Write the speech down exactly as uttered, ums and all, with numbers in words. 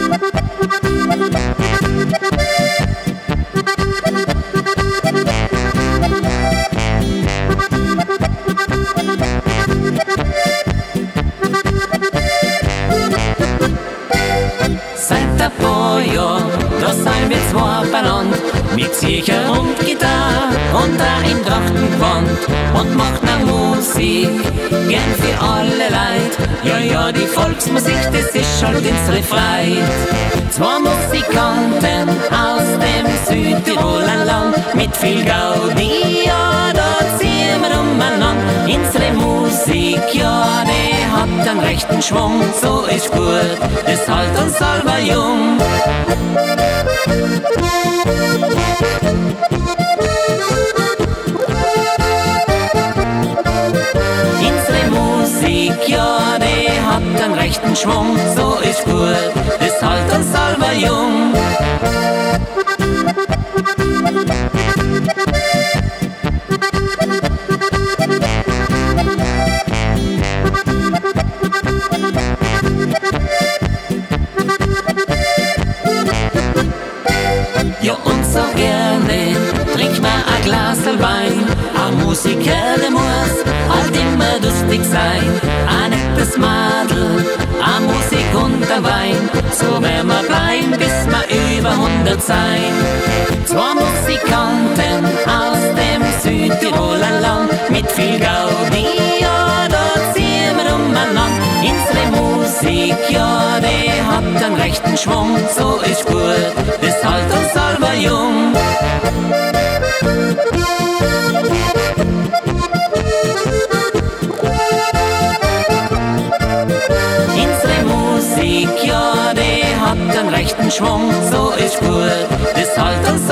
Seit ein paar Jahren, da sind wir zwei beieinander, mit Sicher und Gitarre und auch im Trachtengewand und macht ne Musik, gern für alle Leute. Ja, ja, die Volksmusik, das ist halt unsere Freude. Zwei Musikanten aus dem Südtiroler Land, mit viel Gaudi, ja, da ziehen wir umeinander. Unsere Musik, ja, die hat einen rechten Schwung, so ist gut, das halt uns selber jung. Unsere Musik, ja, die hat einen rechten Schwung, so ist gut, das halt uns selber jung. Ja, und so gerne trink ma a Glasl Wein. A Musiker, der muss halt immer lustig sein. A nettes Madel, a Musik und a Wein, so werden wir bleiben, bis wir über hundert sein. Zwei Musikanten aus dem Südtiroler Land, mit viel Gaudi, ja, da ziehen wir umeinander. Unsere Musik, ja, die hat einen rechten Schwung, so ist gut, das halt uns selber jung. Unsere Musik, ja, die hat einen rechten Schwung, so ist gut, das halt uns